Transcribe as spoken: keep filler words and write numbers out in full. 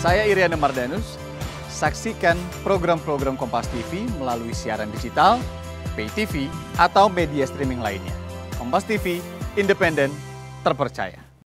Saya Iriana Mardanus. Saksikan program-program Kompas T V melalui siaran digital, pay T V, atau media streaming lainnya. Kompas T V, independen, terpercaya.